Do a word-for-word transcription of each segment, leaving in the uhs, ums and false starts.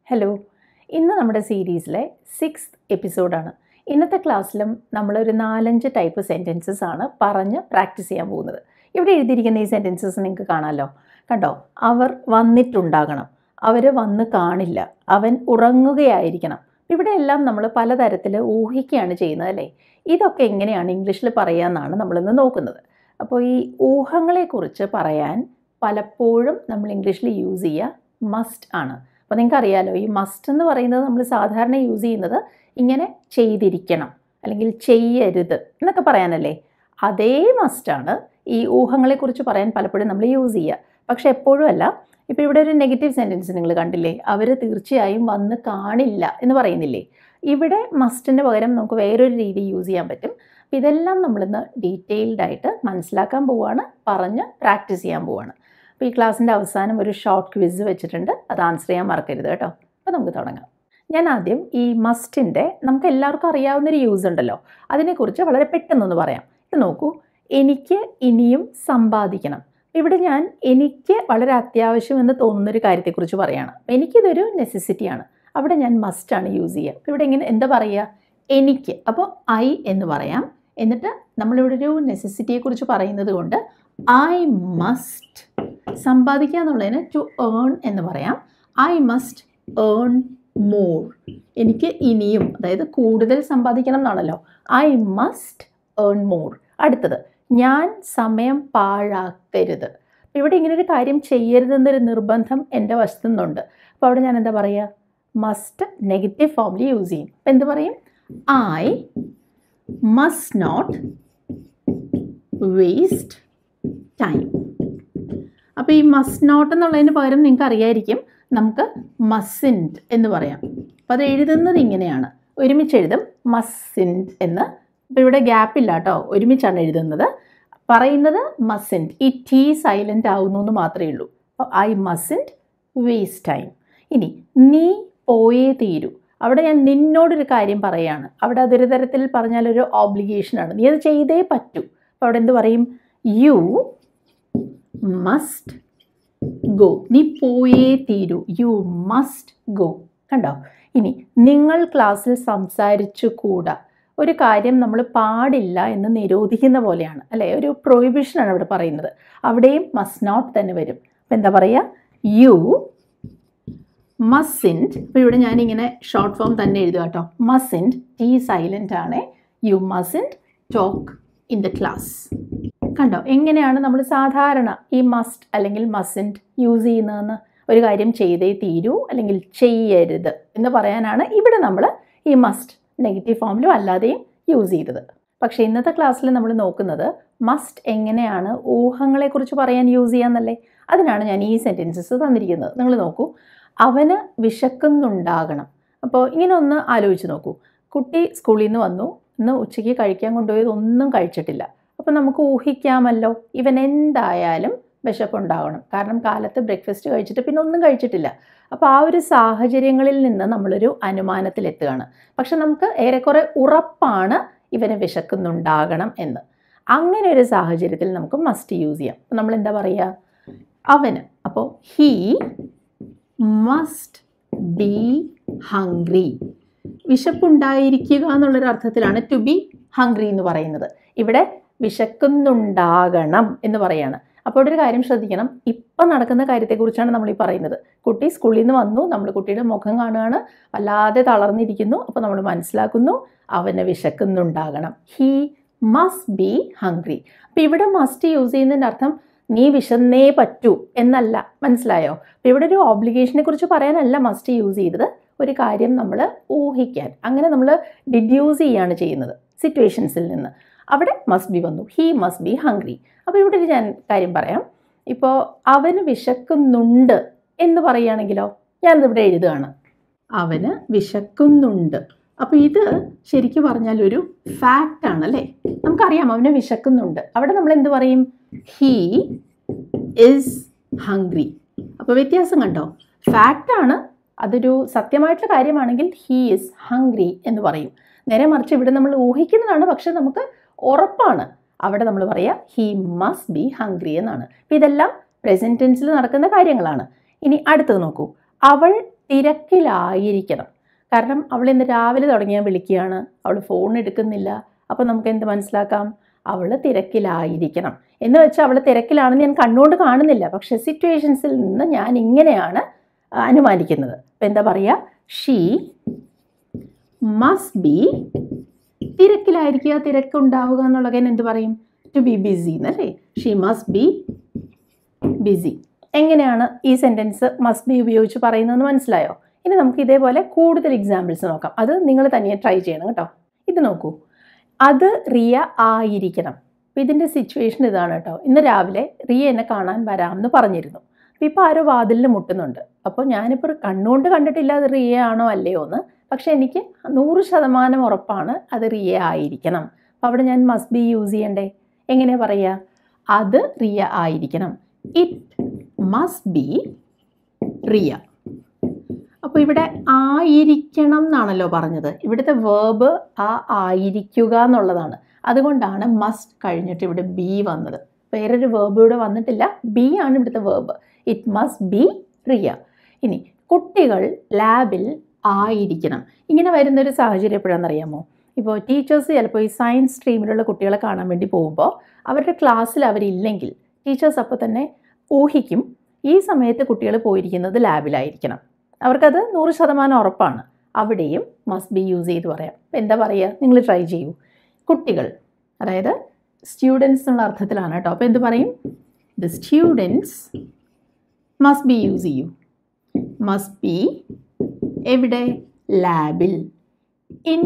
Hello, ഇന്ന് നമ്മുടെ സീരീസിലെ സിക്സ്ത് എപ്പിസോഡാണ്. ഇന്നത്തെ ക്ലാസ്സിലും നമ്മളൊരു നാലഞ്ച് ടൈപ്പ് സെൻറ്റൻസസ് ആണ് പറഞ്ഞ് പ്രാക്ടീസ് ചെയ്യാൻ പോകുന്നത്. ഇവിടെ എഴുതിയിരിക്കുന്ന ഈ സെൻറ്റൻസസ് നിങ്ങൾക്ക് കാണാമല്ലോ. കണ്ടോ? അവർ വന്നിട്ടുണ്ടാകണം, അവർ വന്ന് കാണില്ല, അവൻ ഉറങ്ങുകയായിരിക്കണം. ഇവിടെ എല്ലാം നമ്മൾ പലതരത്തിൽ ഊഹിക്കുകയാണ് ചെയ്യുന്നത് അല്ലേ? ഇതൊക്കെ എങ്ങനെയാണ് ഇംഗ്ലീഷിൽ പറയാമെന്നാണ് നമ്മളിന്ന് നോക്കുന്നത്. അപ്പോൾ ഈ ഊഹങ്ങളെക്കുറിച്ച് പറയാൻ പലപ്പോഴും നമ്മൾ ഇംഗ്ലീഷിൽ യൂസ് ചെയ്യുക മസ്റ്റ് ആണ്. അപ്പോൾ നിങ്ങൾക്ക് അറിയാമല്ലോ, ഈ മസ്റ്റ് എന്ന് പറയുന്നത് നമ്മൾ സാധാരണ യൂസ് ചെയ്യുന്നത് ഇങ്ങനെ ചെയ്തിരിക്കണം അല്ലെങ്കിൽ ചെയ്യരുത് എന്നൊക്കെ പറയാനല്ലേ. അതേ മസ്റ്റാണ് ഈ ഊഹങ്ങളെക്കുറിച്ച് പറയാൻ പലപ്പോഴും നമ്മൾ യൂസ് ചെയ്യുക. പക്ഷെ എപ്പോഴും അല്ല. ഇപ്പോൾ ഇവിടെ ഒരു നെഗറ്റീവ് സെൻറ്റൻസ് നിങ്ങൾ കണ്ടില്ലേ, അവർ തീർച്ചയായും വന്ന് കാണില്ല എന്ന് പറയുന്നില്ലേ. ഇവിടെ മസ്റ്റിന് പകരം നമുക്ക് വേറൊരു രീതി യൂസ് ചെയ്യാൻ പറ്റും. അപ്പോൾ ഇതെല്ലാം നമ്മളിന്ന് ഡീറ്റെയിൽഡായിട്ട് മനസ്സിലാക്കാൻ പോവുകയാണ്, പറഞ്ഞ് പ്രാക്ടീസ് ചെയ്യാൻ പോവുകയാണ്. അപ്പോൾ ഈ ക്ലാസ്സിൻ്റെ അവസാനം ഒരു ഷോർട്ട് ക്വിസ് വെച്ചിട്ടുണ്ട്, അത് ആൻസർ ചെയ്യാൻ മറക്കരുത് കേട്ടോ. അപ്പോൾ നമുക്ക് തുടങ്ങാം. ഞാൻ ആദ്യം ഈ മസ്റ്റിൻ്റെ നമുക്ക് എല്ലാവർക്കും അറിയാവുന്നൊരു യൂസ് ഉണ്ടല്ലോ, അതിനെക്കുറിച്ച് വളരെ പെട്ടെന്നൊന്ന് പറയാം. ഇത് നോക്കൂ, എനിക്ക് ഇനിയും സമ്പാദിക്കണം. ഇവിടെ ഞാൻ എനിക്ക് വളരെ അത്യാവശ്യമെന്ന് തോന്നുന്നൊരു കാര്യത്തെക്കുറിച്ച് പറയുകയാണ്. എനിക്കിതൊരു നെസസിറ്റിയാണ്, അവിടെ ഞാൻ മസ്റ്റാണ് യൂസ് ചെയ്യുക. ഇവിടെ ഇങ്ങനെ എന്താ പറയുക? എനിക്ക്. അപ്പോൾ ഐ എന്ന് പറയാം. എന്നിട്ട് നമ്മളിവിടെ ഒരു നെസസിറ്റിയെക്കുറിച്ച് പറയുന്നത് കൊണ്ട് ഐ മസ്റ്റ്, സമ്പാദിക്കുക എന്നുള്ളതിന് ടു ഏൺ എന്ന് പറയാം. I must earn more. എനിക്ക് ഇനിയും, അതായത് കൂടുതൽ സമ്പാദിക്കണം എന്നാണല്ലോ. I must earn more. അടുത്തത്, ഞാൻ സമയം പാഴാക്കരുത്. ഇവിടെ ഇങ്ങനെ ഒരു കാര്യം ചെയ്യരുതെന്നൊരു നിർബന്ധം എൻ്റെ വശത്തു നിന്നുണ്ട്. അപ്പോൾ അവിടെ ഞാൻ എന്താ പറയുക? മസ്റ്റ് നെഗറ്റീവ് ഫോമിൽ യൂസ് ചെയ്യും. അപ്പോൾ എന്ത് പറയും? I must not waste time. അപ്പോൾ ഈ മസ്റ്റ് നോട്ട് എന്നുള്ളതിന് പകരം നിങ്ങൾക്ക് അറിയായിരിക്കും നമുക്ക് മസിൻറ്റ് എന്ന് പറയാം. അപ്പോൾ അത് എഴുതുന്നത് ഇങ്ങനെയാണ്, ഒരുമിച്ച് എഴുതും മസിൻറ്റ് എന്ന്. അപ്പോൾ ഇവിടെ ഗ്യാപ്പില്ല കേട്ടോ, ഒരുമിച്ചാണ് എഴുതുന്നത്. പറയുന്നത് മസിൻറ്റ്, ഈ ടി സൈലൻ്റ് ആവുന്നു എന്ന് മാത്രമേ ഉള്ളൂ. അപ്പോൾ ഐ മസിൻറ്റ് വേസ്റ്റ് ടൈം. ഇനി നീ പോയേ തീരൂ. അവിടെ ഞാൻ നിന്നോടൊരു കാര്യം പറയുകയാണ്. അവിടെ അതൊരു തരത്തിൽ പറഞ്ഞാലൊരു ഓബ്ലിഗേഷനാണ്, നീ അത് ചെയ്തേ പറ്റൂ. അപ്പോൾ അവിടെ എന്ത് പറയും? You must go. നീ പോയേ തീരൂ, യു മസ്റ്റ് ഗോ. കണ്ടോ? ഇനി നിങ്ങൾ ക്ലാസ്സിൽ സംസാരിച്ചു കൂടാ. ഒരു കാര്യം നമ്മൾ പാടില്ല എന്ന് നിരോധിക്കുന്ന പോലെയാണ് അല്ലേ, ഒരു പ്രൊഹിബിഷനാണ് ഇവിടെ പറയുന്നത്. അവിടെയും മസ്റ്റ് നോട്ട് തന്നെ വരും. അപ്പം എന്താ പറയുക? You mustn't. അപ്പോൾ ഇവിടെ ഞാനിങ്ങനെ ഷോർട്ട് ഫോം തന്നെ എഴുതുക കേട്ടോ. മസിൻറ്റ്, ടി സൈലൻ്റ് ആണ്. You mustn't talk in the class. കണ്ടോ എങ്ങനെയാണ് നമ്മൾ സാധാരണ ഈ മസ്റ്റ് അല്ലെങ്കിൽ മസിൻറ്റ് യൂസ് ചെയ്യുന്നതെന്ന്? ഒരു കാര്യം ചെയ്തേ തീരൂ അല്ലെങ്കിൽ ചെയ്യരുത് എന്ന് പറയാനാണ് ഇവിടെ നമ്മൾ ഈ മസ്റ്റ് നെഗറ്റീവ് ഫോമിലും അല്ലാതെയും യൂസ് ചെയ്തത്. പക്ഷേ ഇന്നത്തെ ക്ലാസ്സിൽ നമ്മൾ നോക്കുന്നത് മസ്റ്റ് എങ്ങനെയാണ് ഊഹങ്ങളെക്കുറിച്ച് പറയാൻ യൂസ് ചെയ്യാമെന്നല്ലേ. അതിനാണ് ഞാൻ ഈ സെൻറ്റൻസസ് തന്നിരിക്കുന്നത്. നിങ്ങൾ നോക്കൂ, അവന് വിശക്കുന്നുണ്ടാകണം. അപ്പോൾ ഇങ്ങനെ ഒന്ന് ആലോചിച്ച് നോക്കൂ. കുട്ടി സ്കൂളിൽ നിന്ന് വന്നു, ഇന്ന് ഉച്ചയ്ക്ക് കഴിക്കാൻ കൊണ്ടുപോയത് ഒന്നും കഴിച്ചിട്ടില്ല. അപ്പോൾ നമുക്ക് ഊഹിക്കാമല്ലോ, ഇവൻ എന്തായാലും വിശപ്പുണ്ടാകണം, കാരണം കാലത്ത് ബ്രേക്ക്ഫാസ്റ്റ് കഴിച്ചിട്ട് പിന്നെ ഒന്നും കഴിച്ചിട്ടില്ല. അപ്പോൾ ആ ഒരു സാഹചര്യങ്ങളിൽ നിന്ന് നമ്മളൊരു അനുമാനത്തിലെത്തുകയാണ്. പക്ഷെ നമുക്ക് ഏറെക്കുറെ ഉറപ്പാണ് ഇവന് വിശക്കുന്നുണ്ടാകണം എന്ന്. അങ്ങനെ ഒരു സാഹചര്യത്തിൽ നമുക്ക് മസ്റ്റ് യൂസ് ചെയ്യാം. അപ്പോൾ നമ്മൾ എന്താ പറയുക? അവന്. അപ്പോൾ ഹീ മസ്റ്റ് ബി ഹംഗ്രി. വിശപ്പുണ്ടായിരിക്കുക എന്നുള്ളൊരു അർത്ഥത്തിലാണ് ടു ബി ഹംഗ്രി എന്ന് പറയുന്നത്. ഇവിടെ വിശക്കുന്നുണ്ടാകണം എന്ന് പറയാണ്. അപ്പോൾ ഒരു കാര്യം ശ്രദ്ധിക്കണം, ഇപ്പം നടക്കുന്ന കാര്യത്തെക്കുറിച്ചാണ് നമ്മൾ ഈ പറയുന്നത്. കുട്ടി സ്കൂളിൽ നിന്ന് വന്നു, നമ്മൾ കുട്ടിയുടെ മുഖം കാണുകയാണ്, വല്ലാതെ തളർന്നിരിക്കുന്നു. അപ്പോൾ നമ്മൾ മനസ്സിലാക്കുന്നു അവന് വിശക്കുന്നുണ്ടാകണം. He must be hungry. അപ്പോൾ ഇവിടെ മസ്റ്റ് യൂസ് ചെയ്യുന്നതിൻ്റെ അർത്ഥം നീ വിശന്നേ പറ്റൂ എന്നല്ല, മനസ്സിലായോ? അപ്പോൾ ഇവിടെ ഒരു ഓബ്ലിഗേഷനെ കുറിച്ച് പറയാനല്ല മസ്റ്റ് യൂസ് ചെയ്തത്, ഒരു കാര്യം നമ്മൾ ഊഹിക്കാൻ, അങ്ങനെ നമ്മൾ ഡിഡ്യൂസ് ചെയ്യാണ് ചെയ്യുന്നത് സിറ്റുവേഷൻസിൽ നിന്ന്. അവിടെ മസ്റ്റ് ബി വന്നു, ഹീ മസ്റ്റ് ബി ഹംഗ്രി. അപ്പോൾ ഇവിടെ ഒരു ഞാൻ കാര്യം പറയാം. ഇപ്പോൾ അവന് വിശക്കുന്നുണ്ട് എന്ന് പറയുകയാണെങ്കിലോ, ഞാനിതിവിടെ എഴുതുകയാണ് അവന് വിശക്കുന്നുണ്ട്. അപ്പോൾ ഇത് ശരിക്കും പറഞ്ഞാൽ ഒരു ഫാക്റ്റാണ് അല്ലേ. നമുക്കറിയാം അവന് വിശക്കുന്നുണ്ട്. അവിടെ നമ്മൾ എന്ത് പറയും? He is hungry. അപ്പോൾ വ്യത്യാസം കണ്ടോ? ഫാക്റ്റാണ്, അതൊരു സത്യമായിട്ടുള്ള കാര്യമാണെങ്കിൽ ഹീ ഈസ് ഹംഗ്രി എന്ന് പറയും. നേരെ മറിച്ച് ഇവിടെ നമ്മൾ ഊഹിക്കുന്നതാണ്, പക്ഷെ നമുക്ക് ഉറപ്പാണ്. അവിടെ നമ്മൾ പറയുക ഹീ മസ്റ്റ് ബി ഹംഗ്രി എന്നാണ്. അപ്പോൾ ഇതെല്ലാം പ്രസൻറ്റ് ടെൻസിൽ നടക്കുന്ന കാര്യങ്ങളാണ്. ഇനി അടുത്തത് നോക്കൂ, അവൾ തിരക്കിലായിരിക്കണം. കാരണം അവൾ ഇന്ന് രാവിലെ തുടങ്ങിയാൽ വിളിക്കുകയാണ്, അവൾ ഫോൺ എടുക്കുന്നില്ല. അപ്പോൾ നമുക്ക് എന്ത് മനസ്സിലാക്കാം? അവൾ തിരക്കിലായിരിക്കണം എന്ന് വെച്ചാൽ അവൾ തിരക്കിലാണെന്ന് ഞാൻ കണ്ണുകൊണ്ട് കാണുന്നില്ല, പക്ഷേ സിറ്റുവേഷൻസിൽ നിന്ന് ഞാൻ ഇങ്ങനെയാണ് അനുമാനിക്കുന്നത്. അപ്പോൾ എന്താ പറയുക? ഷീ മസ്റ്റ് ബി, തിരക്കിലായിരിക്കുക, തിരക്കുണ്ടാവുക എന്നുള്ളതിന് എന്ത് പറയും? ടു ബി ബിസി എന്നല്ലേ? She must be busy. എങ്ങനെയാണ് ഈ സെൻറ്റൻസ് മസ്റ്റ് ബി ഉപയോഗിച്ച് പറയുന്നതെന്ന് മനസ്സിലായോ? ഇനി നമുക്ക് ഇതേപോലെ കൂടുതൽ എക്സാമ്പിൾസ് നോക്കാം. അത് നിങ്ങൾ തന്നെ ട്രൈ ചെയ്യണം കേട്ടോ. ഇത് നോക്കൂ, അത് റിയ ആയിരിക്കണം. അപ്പോൾ ഇതിൻ്റെ സിറ്റുവേഷൻ ഇതാണ് കേട്ടോ. ഇന്ന് രാവിലെ റിയ എന്നെ കാണാൻ വരാമെന്ന് പറഞ്ഞിരുന്നു. അപ്പോൾ ഇപ്പോൾ ആരോ വാതിലിൽ മുട്ടുന്നുണ്ട്. അപ്പോൾ ഞാനിപ്പോൾ കണ്ണുകൊണ്ട് കണ്ടിട്ടില്ല അത് റിയ ആണോ അല്ലയോ എന്ന്, പക്ഷേ എനിക്ക് നൂറ് ശതമാനം ഉറപ്പാണ് അത് റിയ ആയിരിക്കണം. അപ്പോൾ അവിടെ ഞാൻ മസ്റ്റ് ബി യൂസ് ചെയ്യണ്ടേ? എങ്ങനെ പറയുക? അത് റിയ ആയിരിക്കണം. It must be Riya. അപ്പോൾ ഇവിടെ ആയിരിക്കണം എന്നാണല്ലോ പറഞ്ഞത്. ഇവിടുത്തെ വേർബ് ആ ആയിരിക്കുക എന്നുള്ളതാണ്. അതുകൊണ്ടാണ് മസ്റ്റ് കഴിഞ്ഞിട്ട് ഇവിടെ ബി വന്നത്. വേറൊരു വേർബ് ഇവിടെ വന്നിട്ടില്ല, ബി ആണ് ഇവിടുത്തെ verb. It must be Riya. ഇനി കുട്ടികൾ ലാബിൽ ആയിരിക്കണം. ഇങ്ങനെ വരുന്നൊരു സാഹചര്യം എപ്പോഴാണെന്നറിയാമോ? ഇപ്പോൾ ടീച്ചേഴ്സ് ചിലപ്പോൾ ഈ സയൻസ് സ്ട്രീമിലുള്ള കുട്ടികളെ കാണാൻ വേണ്ടി പോകുമ്പോൾ അവരുടെ ക്ലാസ്സിൽ അവരില്ലെങ്കിൽ ടീച്ചേഴ്സ് അപ്പോൾ തന്നെ ഊഹിക്കും ഈ സമയത്ത് കുട്ടികൾ പോയിരിക്കുന്നത് ലാബിലായിരിക്കണം. അവർക്കത് നൂറ് ശതമാനം ഉറപ്പാണ്. അവിടെയും മസ്റ്റ് ബി യൂസ് ചെയ്ത് പറയാം. എന്താ പറയുക? നിങ്ങൾ ട്രൈ ചെയ്യൂ. കുട്ടികൾ, അതായത് സ്റ്റുഡൻസ് എന്നുള്ള അർത്ഥത്തിലാണ് കേട്ടോ. അപ്പോൾ എന്ത് പറയും? The students must be use ചെയ്യൂ. മസ്റ്റ് ബി എവിടെ? ലാബിൽ. In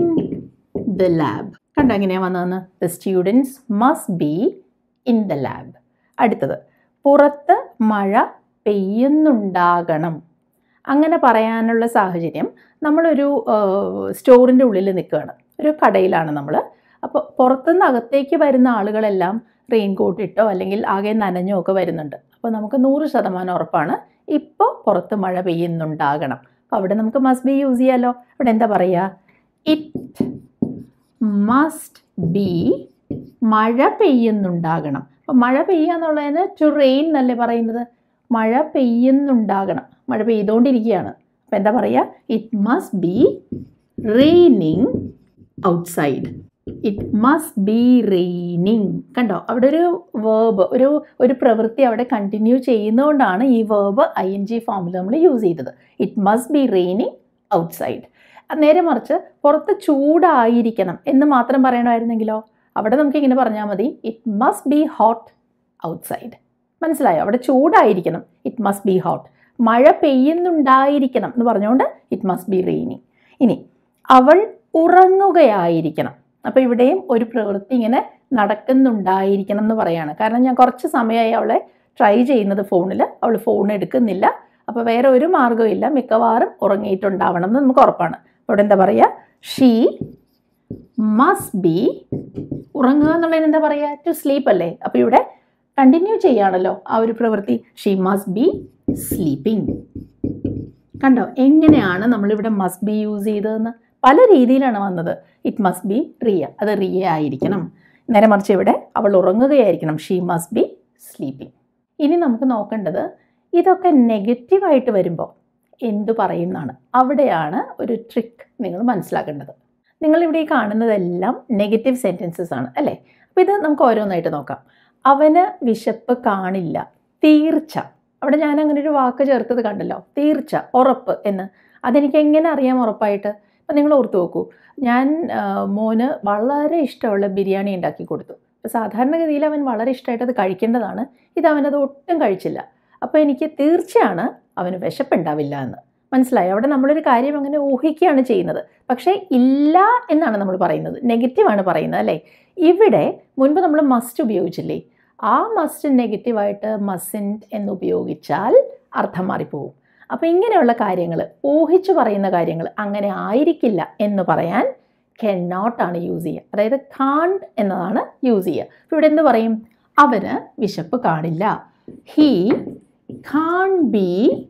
the lab. കണ്ടോ എങ്ങനെയാണ് വന്നതെന്ന്? The students must be in the lab. അടുത്തത്, പുറത്ത് മഴ പെയ്യുന്നുണ്ടാകണം. അങ്ങനെ പറയാനുള്ള സാഹചര്യം, നമ്മളൊരു സ്റ്റോറിൻ്റെ ഉള്ളിൽ നിൽക്കുകയാണ്, ഒരു കടയിലാണ് നമ്മൾ. അപ്പോൾ പുറത്തുനിന്ന് അകത്തേക്ക് വരുന്ന ആളുകളെല്ലാം റെയിൻ കോട്ട് ഇട്ടോ അല്ലെങ്കിൽ ആകെ നനഞ്ഞോ ഒക്കെ വരുന്നുണ്ട്. അപ്പോൾ നമുക്ക് നൂറ് ശതമാനം ഉറപ്പാണ് ഇപ്പോൾ പുറത്ത് മഴ പെയ്യുന്നുണ്ടാകണം. അപ്പോൾ അവിടെ നമുക്ക് മസ്റ്റ് ബി യൂസ് ചെയ്യാമല്ലോ. അവിടെ എന്താ പറയുക? ഇറ്റ് മസ്റ്റ് ബി മഴ പെയ്യുന്നുണ്ടാകണം. അപ്പോൾ മഴ പെയ്യുക എന്നുള്ളതിന് ടു റെയിൻ എന്നല്ലേ പറയുന്നത്? മഴ പെയ്യുന്നുണ്ടാകണം, മഴ പെയ്തുകൊണ്ടിരിക്കുകയാണ്. അപ്പോൾ എന്താ പറയുക? It must be raining outside. It must be raining. കണ്ടോ, അവിടെ ഒരു വേർബ്, ഒരു ഒരു പ്രവൃത്തി അവിടെ കണ്ടിന്യൂ ചെയ്യുന്നതുകൊണ്ടാണ് ഈ വേർബ് ഐ എൻ ജി ഫോമിൽ നമ്മൾ യൂസ് ചെയ്തത്. It must be raining outside. നേരെ മറിച്ച് പുറത്ത് ചൂടായിരിക്കണം എന്ന് മാത്രം പറയണമായിരുന്നെങ്കിലോ, അവിടെ നമുക്ക് ഇങ്ങനെ പറഞ്ഞാൽ മതി, it must be hot outside. മനസ്സിലായോ? അവിടെ ചൂടായിരിക്കണം, ഇറ്റ് മസ്റ്റ് ബി ഹോട്ട്. മഴ പെയ്യുന്നുണ്ടായിരിക്കണം എന്ന് പറഞ്ഞുകൊണ്ട് ഇറ്റ് മസ്റ്റ് ബി റെയിനിങ്. ഇനി അവൾ ഉറങ്ങുകയായിരിക്കണം. അപ്പോൾ ഇവിടെയും ഒരു പ്രവൃത്തി ഇങ്ങനെ നടക്കുന്നുണ്ടായിരിക്കണം എന്ന് പറയാണ്. കാരണം ഞാൻ കുറച്ച് സമയമായി അവളെ ട്രൈ ചെയ്യുന്നത് ഫോണിൽ, അവൾ ഫോൺ എടുക്കുന്നില്ല. അപ്പോൾ വേറെ ഒരു മാർഗ്ഗവും ഇല്ല, മിക്കവാറും ഉറങ്ങിയിട്ടുണ്ടാവണം എന്ന് നമുക്ക് ഉറപ്പാണ്. അപ്പോൾ ഇവിടെ എന്താ പറയുക? ഷീ മസ്റ്റ് ബി, ഉറങ്ങുക എന്നുള്ളതിന് എന്താ പറയുക? ടു സ്ലീപ്പ് അല്ലേ? അപ്പോൾ ഇവിടെ കണ്ടിന്യൂ ചെയ്യാണല്ലോ ആ ഒരു പ്രവൃത്തി. She must be sleeping. കണ്ടോ എങ്ങനെയാണ് നമ്മളിവിടെ മസ്റ്റ് ബി യൂസ് ചെയ്തതെന്ന്? പല രീതിയിലാണ് വന്നത്. ഇറ്റ് മസ്റ്റ് ബി റിയ, അത് റിയ ആയിരിക്കണം. നേരെ മറിച്ച് ഇവിടെ അവൾ ഉറങ്ങുകയായിരിക്കണം, ഷീ മസ്റ്റ് ബി സ്ലീപ്പിംഗ്. ഇനി നമുക്ക് നോക്കേണ്ടത്, ഇതൊക്കെ നെഗറ്റീവായിട്ട് വരുമ്പോൾ എന്തു പറയുന്നതാണ്. അവിടെയാണ് ഒരു ട്രിക്ക് നിങ്ങൾ മനസ്സിലാക്കേണ്ടത്. നിങ്ങളിവിടെ ഈ കാണുന്നതെല്ലാം നെഗറ്റീവ് സെൻറ്റൻസസ് ആണ് അല്ലേ? അപ്പോൾ ഇത് നമുക്ക് ഓരോന്നായിട്ട് നോക്കാം. അവന് വിശപ്പ് കാണില്ല, തീർച്ച. അവിടെ ഞാൻ അങ്ങനെ ഒരു വാക്ക് ചേർത്തത് കണ്ടല്ലോ, തീർച്ച, ഉറപ്പ് എന്ന്. അതെനിക്ക് എങ്ങനെ അറിയാം ഉറപ്പായിട്ട്? അപ്പം നിങ്ങൾ ഓർത്ത് നോക്കൂ, ഞാൻ മോന് വളരെ ഇഷ്ടമുള്ള ബിരിയാണി ഉണ്ടാക്കി കൊടുത്തു. അപ്പോൾ സാധാരണഗതിയിൽ അവൻ വളരെ ഇഷ്ടമായിട്ട് അത് കഴിക്കേണ്ടതാണ്. ഇത് അവനത് ഒട്ടും കഴിച്ചില്ല. അപ്പോൾ എനിക്ക് തീർച്ചയാണ് അവന് വിശപ്പുണ്ടാവില്ല എന്ന്. മനസ്സിലായോ? അവിടെ നമ്മളൊരു കാര്യം അങ്ങനെ ഊഹിക്കുകയാണ് ചെയ്യുന്നത്, പക്ഷേ ഇല്ല എന്നാണ് നമ്മൾ പറയുന്നത്, നെഗറ്റീവാണ് പറയുന്നത് അല്ലേ? ഇവിടെ മുൻപ് നമ്മൾ മസ്റ്റ് ഉപയോഗിച്ചില്ലേ? ആ മസ്റ്റ് നെഗറ്റീവായിട്ട് മസിൻറ്റ് എന്ന് ഉപയോഗിച്ചാൽ അർത്ഥം മാറിപ്പോവും. അപ്പോൾ ഇങ്ങനെയുള്ള കാര്യങ്ങൾ, ഊഹിച്ചു പറയുന്ന കാര്യങ്ങൾ അങ്ങനെ ആയിരിക്കില്ല എന്ന് പറയാൻ കെൻ നോട്ട് ആണ് യൂസ് ചെയ്യുക. അതായത് കാണ്ട് എന്നതാണ് യൂസ് ചെയ്യുക. അപ്പോൾ ഇവിടെ എന്ത് പറയും? അവന് വിശപ്പ് കാണില്ല, ഹീ കാൺ ബി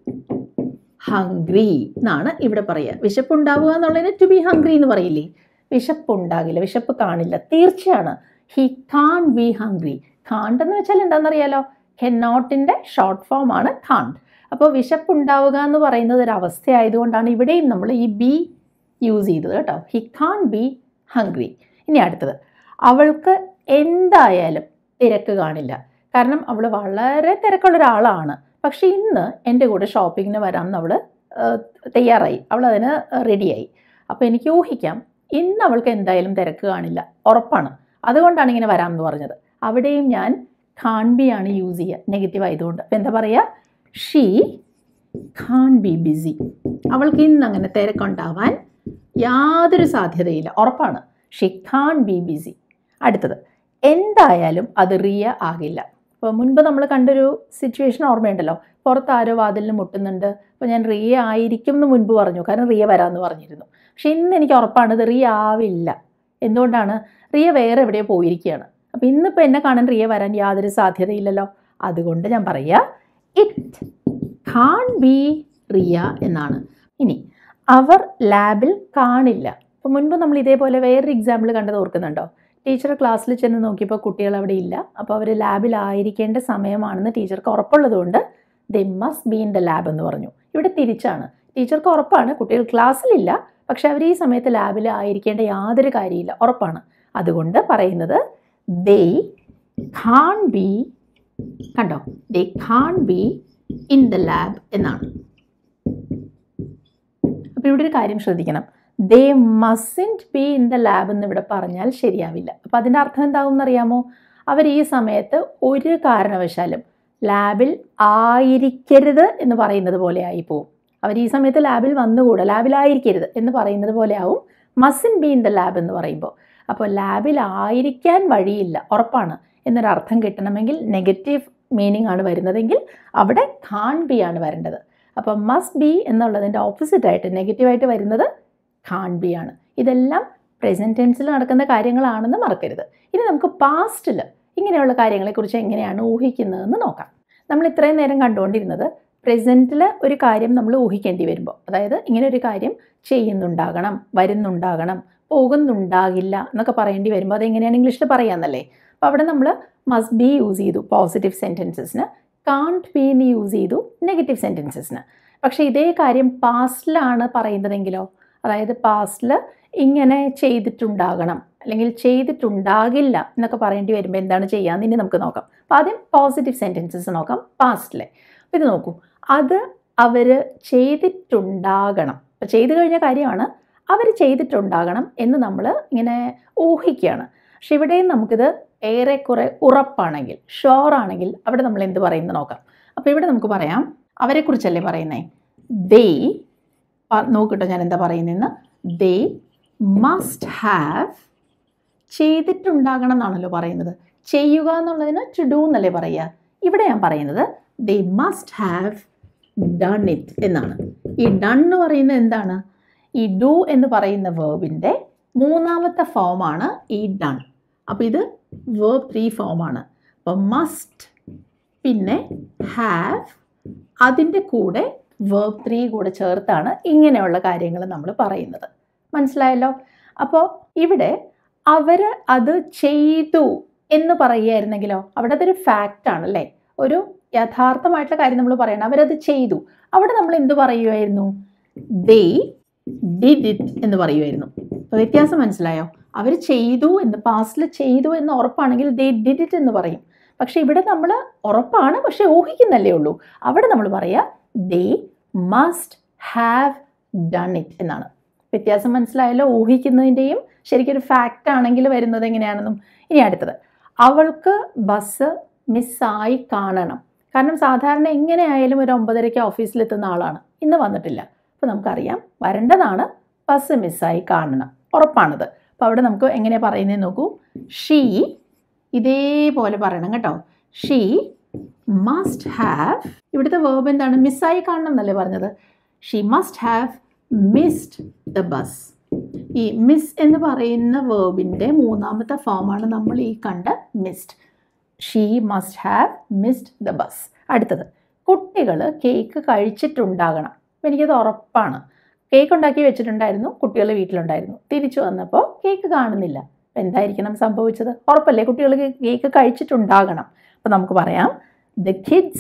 ഹംഗ്രി എന്നാണ് ഇവിടെ പറയുക. വിശപ്പുണ്ടാവുക എന്നുള്ളതിന് ടു ബി ഹംഗ്രി എന്ന് പറയില്ലേ? വിശപ്പുണ്ടാകില്ല, വിശപ്പ് കാണില്ല, തീർച്ചയാണ്. He can't be hungry. Can't എന്ന് വെച്ചാൽ എന്താണെന്നറിയാലോ? കെൻ നോട്ടിൻ്റെ ഷോർട്ട് ഫോം ആണ് കാണ്ട്. അപ്പോൾ വിശപ്പുണ്ടാവുക എന്ന് പറയുന്നത് ഒരു അവസ്ഥയായതുകൊണ്ടാണ് ഇവിടെയും നമ്മൾ ഈ ബി യൂസ് ചെയ്തത് കേട്ടോ. He can't be hungry. ഇനി അടുത്തത്, അവൾക്ക് എന്തായാലും തിരക്ക് കാണില്ല. കാരണം അവൾ വളരെ തിരക്കുള്ള ഒരാളാണ്. പക്ഷേ ഇന്ന് എൻ്റെ കൂടെ ഷോപ്പിങ്ങിന് വരാമെന്ന് അവൾ തയ്യാറായി, അവൾ അതിന് റെഡിയായി. അപ്പോൾ എനിക്ക് ഊഹിക്കാം ഇന്ന് അവൾക്ക് എന്തായാലും തിരക്ക് കാണില്ല, ഉറപ്പാണ്. അതുകൊണ്ടാണ് ഇങ്ങനെ വരാമെന്ന് പറഞ്ഞത്. അവിടെയും ഞാൻ കാൺ ബി ആണ് യൂസ് ചെയ്യുക, നെഗറ്റീവ് ആയതുകൊണ്ട്. അപ്പോൾ എന്താ പറയുക? She can't be busy. അവൾക്ക് ഇന്ന് അങ്ങനെ തിരക്കുണ്ടാവാൻ യാതൊരു സാധ്യതയില്ല, ഉറപ്പാണ്. She can't be busy. അടുത്തത്, എന്തായാലും അത് റിയ ആകില്ല. അപ്പോൾ മുൻപ് നമ്മൾ കണ്ടൊരു സിറ്റുവേഷൻ ഓർമ്മയുണ്ടല്ലോ, പുറത്ത് ആരോ വാതിലിന് മുട്ടുന്നുണ്ട്. അപ്പോൾ ഞാൻ റിയ ആയിരിക്കും എന്ന് മുൻപ് പറഞ്ഞു, കാരണം റിയ വരാമെന്ന് പറഞ്ഞിരുന്നു. പക്ഷെ ഇന്ന് എനിക്ക് ഉറപ്പാണ് ഇത് റിയ ആവില്ല. എന്തുകൊണ്ടാണ്? റിയ വേറെ എവിടെയോ പോയിരിക്കുകയാണ്. അപ്പോൾ ഇന്നിപ്പോൾ എന്നെ കാണാൻ റിയ വരാൻ യാതൊരു സാധ്യതയില്ലല്ലോ. അതുകൊണ്ട് ഞാൻ പറയുക ഇറ്റ് കാൺ ബി റിയ എന്നാണ്. ഇനി അവർ ലാബിൽ കാണില്ല. അപ്പോൾ മുൻപ് നമ്മൾ ഇതേപോലെ വേറൊരു എക്സാമ്പിൾ കണ്ടത് ഓർക്കുന്നുണ്ടോ? ടീച്ചർ ക്ലാസ്സിൽ ചെന്ന് നോക്കിയപ്പോൾ കുട്ടികൾ അവിടെ ഇല്ല. അപ്പോൾ അവർ ലാബിലായിരിക്കേണ്ട സമയമാണെന്ന് ടീച്ചർക്ക് ഉറപ്പുള്ളതുകൊണ്ട് they must be in the lab എന്ന് പറഞ്ഞു. ഇവിടെ തിരിച്ചാണ്, ടീച്ചർക്ക് ഉറപ്പാണ് കുട്ടികൾ ക്ലാസ്സിലില്ല, പക്ഷെ അവർ ഈ സമയത്ത് ലാബിൽ ആയിരിക്കേണ്ട യാതൊരു കാര്യമില്ല, ഉറപ്പാണ്. അതുകൊണ്ട് പറയുന്നത് ദേ കാൺ ബി, കണ്ടോ, they can't be in the lab എന്നാണ്. അപ്പോൾ ഇവിടെ ഒരു കാര്യം ശ്രദ്ധിക്കണം, they mustn't be in the lab എന്ന് ഇവിടെ പറഞ്ഞാൽ ശരിയാവില്ല. അപ്പോൾ അതിൻ്റെ അർത്ഥം എന്താകും എന്നറിയാമോ? അവർ ഈ സമയത്ത് ഒരു കാരണവശാലും ലാബിൽ ആയിരിക്കരുത് എന്ന് പറയുന്നത് പോലെ ആയിപ്പോവും. അവർ ഈ സമയത്ത് ലാബിൽ വന്നുകൂടാ, ലാബിലായിരിക്കരുത് എന്ന് പറയുന്നത് പോലെ ആവും mustn't be in the lab എന്ന് പറയുമ്പോൾ. അപ്പോൾ ലാബിൽ ആയിരിക്കാൻ വഴിയില്ല, ഉറപ്പാണ് എന്നൊരർത്ഥം കിട്ടണമെങ്കിൽ നെഗറ്റീവ് മീനിങ് ആണ് വരുന്നതെങ്കിൽ അവിടെ കാൺ ബി ആണ് വരേണ്ടത്. അപ്പോൾ മസ്റ്റ് ബി എന്നുള്ളതിൻ്റെ ഓപ്പോസിറ്റായിട്ട് നെഗറ്റീവായിട്ട് വരുന്നത് കാൺ ബി ആണ്. ഇതെല്ലാം പ്രസൻറ്റ് ടെൻസിൽ നടക്കുന്ന കാര്യങ്ങളാണെന്ന് മറക്കരുത്. ഇനി നമുക്ക് പാസ്റ്റിൽ ഇങ്ങനെയുള്ള കാര്യങ്ങളെക്കുറിച്ച് എങ്ങനെയാണ് ഊഹിക്കുന്നതെന്ന് നോക്കാം. നമ്മൾ ഇത്രയും നേരം കണ്ടുകൊണ്ടിരുന്നത് പ്രസൻറ്റിൽ ഒരു കാര്യം നമ്മൾ ഊഹിക്കേണ്ടി വരുമ്പോൾ, അതായത് ഇങ്ങനെ ഒരു കാര്യം ചെയ്യുന്നുണ്ടാകണം, വരുന്നുണ്ടാകണം, പോകുന്നുണ്ടാകില്ല എന്നൊക്കെ പറയേണ്ടി വരുമ്പോൾ അതെങ്ങനെയാണ് ഇംഗ്ലീഷിൽ പറയാമെന്നല്ലേ. അപ്പോൾ അവിടെ നമ്മൾ മസ്റ്റ് ബി യൂസ് ചെയ്തു പോസിറ്റീവ് സെൻറ്റൻസസിന്, കാൺട്ട് ബി എന്ന് യൂസ് ചെയ്തു നെഗറ്റീവ് സെൻറ്റൻസസിന്. പക്ഷേ ഇതേ കാര്യം പാസ്റ്റിലാണ് പറയുന്നതെങ്കിലോ, അതായത് പാസ്റ്റിൽ ഇങ്ങനെ ചെയ്തിട്ടുണ്ടാകണം അല്ലെങ്കിൽ ചെയ്തിട്ടുണ്ടാകില്ല എന്നൊക്കെ പറയേണ്ടി വരുമ്പോൾ എന്താണ് ചെയ്യാമെന്ന് ഇനി നമുക്ക് നോക്കാം. അപ്പോൾ ആദ്യം പോസിറ്റീവ് സെൻറ്റൻസസ് നോക്കാം പാസ്റ്റിലെ. അപ്പോൾ ഇത് നോക്കൂ, അത് അവർ ചെയ്തിട്ടുണ്ടാകണം. അപ്പോൾ ചെയ്തു കഴിഞ്ഞ കാര്യമാണ്, അവർ ചെയ്തിട്ടുണ്ടാകണം എന്ന് നമ്മൾ ഇങ്ങനെ ഊഹിക്കുകയാണ്. പക്ഷെ ഇവിടെയും നമുക്കിത് ഏറെക്കുറെ ഉറപ്പാണെങ്കിൽ, ഷുവറാണെങ്കിൽ അവിടെ നമ്മൾ എന്ത് പറയുന്നത് നോക്കാം. അപ്പോൾ ഇവിടെ നമുക്ക് പറയാം, അവരെക്കുറിച്ചല്ലേ പറയുന്നേ, ദേ, നോക്കിട്ടോ ഞാൻ എന്താ പറയുന്നതെന്ന്, ദേ മസ്റ്റ് ഹാവ്, ചെയ്തിട്ടുണ്ടാകണം എന്നാണല്ലോ പറയുന്നത്. ചെയ്യുക എന്നുള്ളതിന് ടു ഡു എന്നല്ലേ പറയുക. ഇവിടെ ഞാൻ പറയുന്നത് they must have done it എന്നാണ്. ഈ ഡൺ എന്ന് പറയുന്നത് എന്താണ്? ഈ ഡു എന്ന് പറയുന്ന വേർബിൻ്റെ മൂന്നാമത്തെ ഫോമാണ് ഈ ഡൺ. അപ്പോൾ ഇത് വേർബ് ത്രീ ഫോമാണ്. അപ്പോൾ മസ്റ്റ്, പിന്നെ ഹാവ്, അതിൻ്റെ കൂടെ വേർബ് ത്രീ കൂടെ ചേർത്താണ് ഇങ്ങനെയുള്ള കാര്യങ്ങൾ നമ്മൾ പറയുന്നത്. മനസ്സിലായല്ലോ? അപ്പോൾ ഇവിടെ അവർ അത് ചെയ്തു എന്ന് പറയുകയായിരുന്നെങ്കിലോ, അവിടെ അതൊരു ഫാക്റ്റാണ് അല്ലേ, ഒരു യഥാർത്ഥമായിട്ടുള്ള കാര്യം നമ്മൾ പറയണം. അവരത് ചെയ്തു, അവിടെ നമ്മൾ എന്ത് പറയുമായിരുന്നു? ദേ ഡിഡ് ഇറ്റ് എന്ന് പറയുമായിരുന്നു. അപ്പോൾ വ്യത്യാസം മനസ്സിലായോ? അവർ ചെയ്തു എന്ന്, പാസ്റ്റിൽ ചെയ്തു എന്ന് ഉറപ്പാണെങ്കിൽ ദേ ഡിഡ് ഇറ്റ് എന്ന് പറയും. പക്ഷെ ഇവിടെ നമ്മൾ ഉറപ്പാണ്, പക്ഷെ ഊഹിക്കുന്നല്ലേ ഉള്ളൂ. അവിടെ നമ്മൾ പറയുക they must have done it എന്നാണ്. വ്യത്യാസം മനസ്സിലായല്ലോ? ഊഹിക്കുന്നതിൻ്റെയും ശരിക്കൊരു ഫാക്റ്റ് ആണെങ്കിൽ വരുന്നത് എങ്ങനെയാണെന്നും. ഇനി അടുത്തത്, അവൾക്ക് ബസ് മിസ്സായി കാണണം. കാരണം സാധാരണ എങ്ങനെയായാലും ഒരു ഒമ്പതരയ്ക്ക് ഓഫീസിലെത്തുന്ന ആളാണ്, ഇന്ന് വന്നിട്ടില്ല. അപ്പോൾ നമുക്കറിയാം വരേണ്ടതാണ്, ബസ് മിസ്സായി കാണണം, ഉറപ്പാണത്. അപ്പോൾ അവിടെ നമുക്ക് എങ്ങനെയാണ് പറയുന്നതെന്ന് നോക്കൂ. ഷീ, ഇതേപോലെ പറയണം കേട്ടോ. ഷീ മസ്റ്റ് ഹാവ്, ഇവിടുത്തെ വേർബ് എന്താണ്? മിസ്സായി കാണണം എന്നല്ലേ പറഞ്ഞത്. She must have missed the bus. ഈ മിസ് എന്ന് പറയുന്ന വേർബിൻ്റെ മൂന്നാമത്തെ ഫോമാണ് നമ്മൾ ഈ കണ്ട missed. She must have missed the bus. അടുത്തത്, കുട്ടികൾ കേക്ക് കഴിച്ചിട്ടുണ്ടാകണം. അപ്പോൾ എനിക്കത് ഉറപ്പാണ്. കേക്ക് ഉണ്ടാക്കി വെച്ചിട്ടുണ്ടായിരുന്നു, കുട്ടികൾ വീട്ടിലുണ്ടായിരുന്നു, തിരിച്ചു വന്നപ്പോൾ കേക്ക് കാണുന്നില്ല. അപ്പോൾ എന്തായിരിക്കണം സംഭവിച്ചത്? ഉറപ്പല്ലേ, കുട്ടികൾ കേക്ക് കഴിച്ചിട്ടുണ്ടാകണം. അപ്പോൾ നമുക്ക് പറയാം ദ കിഡ്സ്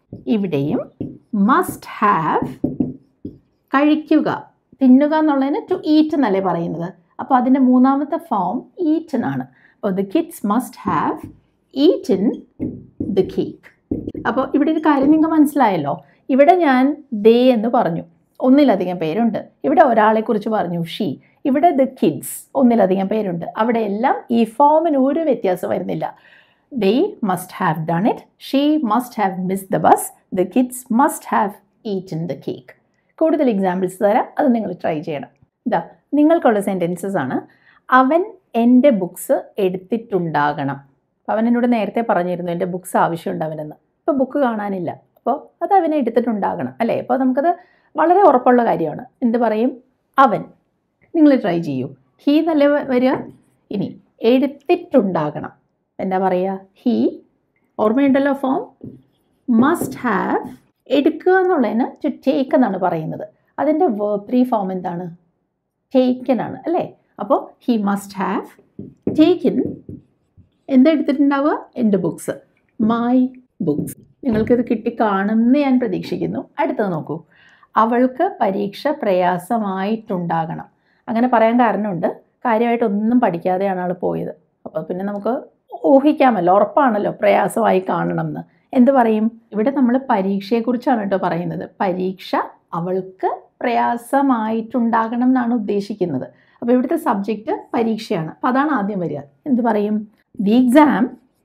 ഇവിടെയും മസ്റ്റ് ഹാവ് കഴിക്കുക, തിന്നുക എന്നുള്ളതിന് ടു ഈറ്റ് എന്നല്ലേ പറയുന്നത്. അപ്പോൾ അതിൻ്റെ മൂന്നാമത്തെ ഫോം ഈറ്റൻ ആണ്. അപ്പോൾ the kids must have eaten the cake. അപ്പോൾ ഇവിടെ ഒരു കാര്യം നിങ്ങൾക്ക് മനസ്സിലായല്ലോ. ഇവിടെ ഞാൻ ദേ എന്ന് പറഞ്ഞു, ഒന്നിലധികം പേരുണ്ട്. ഇവിടെ ഒരാളെക്കുറിച്ച് പറഞ്ഞു ഷീ. ഇവിടെ ദ കിഡ്സ്, ഒന്നിലധികം പേരുണ്ട്. അവിടെ എല്ലാം ഈ ഫോമിന് ഒരു വ്യത്യാസം വരുന്നില്ല. They must have done it, she must have miss the bus, the kids must have eaten the cake. കൂടുതൽ എക്സാമ്പിൾസ് തരാം, അത് നിങ്ങൾ ട്രൈ ചെയ്യണം. ഇതാ നിങ്ങൾക്കുള്ള സെൻറ്റൻസസ് ആണ്. അവൻ എൻ്റെ ബുക്സ് എടുത്തിട്ടുണ്ടാകണം. അവൻ എന്നോട് നേരത്തെ പറഞ്ഞിരുന്നു എൻ്റെ ബുക്സ് ആവശ്യമുണ്ട് അവനെന്ന്. ഇപ്പോൾ ബുക്ക് കാണാനില്ല, അപ്പോൾ അത് അവനെ എടുത്തിട്ടുണ്ടാകണം അല്ലേ. അപ്പോൾ നമുക്കത് വളരെ ഉറപ്പുള്ള കാര്യമാണ്. എന്ത് പറയും? അവൻ. നിങ്ങൾ ട്രൈ ചെയ്യൂ. ഹീ നല്ല വരിക. ഇനി എടുത്തിട്ടുണ്ടാകണം എന്താ പറയുക? ഹീ. ഓർമ്മയുണ്ടല്ലോ ഫോം. Must have. എടുക്കുക എന്നുള്ളതിന് ടു ടേക്ക് എന്നാണ് പറയുന്നത്. അതിൻ്റെ വേർബ് ത്രീ ഫോം എന്താണ്? ടേക്കൻ ആണ് അല്ലേ. അപ്പോൾ ഹി മസ്റ്റ് ഹാവ് ടേക്കൻ എന്തെടുത്തിട്ടുണ്ടാവുക? എൻ്റെ ബുക്സ്, മൈ ബുക്സ്. നിങ്ങൾക്കിത് കിട്ടിക്കാണുമെന്ന് ഞാൻ പ്രതീക്ഷിക്കുന്നു. അടുത്തത് നോക്കൂ. അവൾക്ക് പരീക്ഷ പ്രയാസമായിട്ടുണ്ടാകണം. അങ്ങനെ പറയാൻ കാരണമുണ്ട്. കാര്യമായിട്ടൊന്നും പഠിക്കാതെയാണ് ആൾ പോയത്. അപ്പോൾ പിന്നെ നമുക്ക് ഊഹിക്കാമല്ലോ, ഉറപ്പാണല്ലോ പ്രയാസമായി കാണണം എന്ന്. എന്ത് പറയും? ഇവിടെ നമ്മൾ പരീക്ഷയെക്കുറിച്ചാണ് കേട്ടോ പറയുന്നത്. പരീക്ഷ അവൾക്ക് പ്രയാസമായിട്ടുണ്ടാകണം എന്നാണ് ഉദ്ദേശിക്കുന്നത്. അപ്പോൾ ഇവിടുത്തെ സബ്ജക്റ്റ് പരീക്ഷയാണ്. അപ്പോൾ അതാണ് ആദ്യം വരിക. എന്ത് പറയും? ദി എക്സാം